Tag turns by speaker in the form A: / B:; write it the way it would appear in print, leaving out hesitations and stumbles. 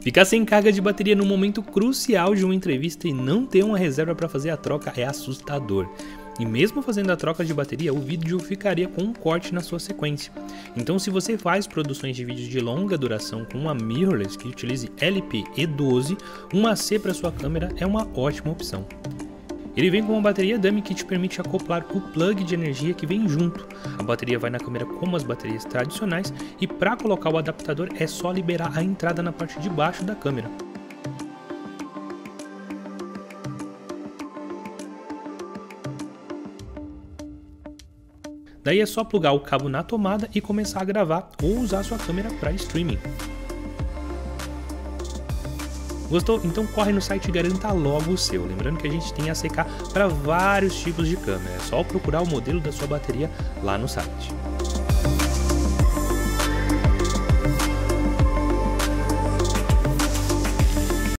A: Ficar sem carga de bateria no momento crucial de uma entrevista e não ter uma reserva para fazer a troca é assustador. E mesmo fazendo a troca de bateria, o vídeo ficaria com um corte na sua sequência. Então, se você faz produções de vídeos de longa duração com uma mirrorless que utilize LP-E12, uma C para sua câmera é uma ótima opção. Ele vem com uma bateria dummy que te permite acoplar o plug de energia que vem junto. A bateria vai na câmera como as baterias tradicionais e para colocar o adaptador é só liberar a entrada na parte de baixo da câmera. Daí é só plugar o cabo na tomada e começar a gravar ou usar sua câmera para streaming. Gostou? Então corre no site e garanta logo o seu. Lembrando que a gente tem ACK para vários tipos de câmera, é só procurar o modelo da sua bateria lá no site.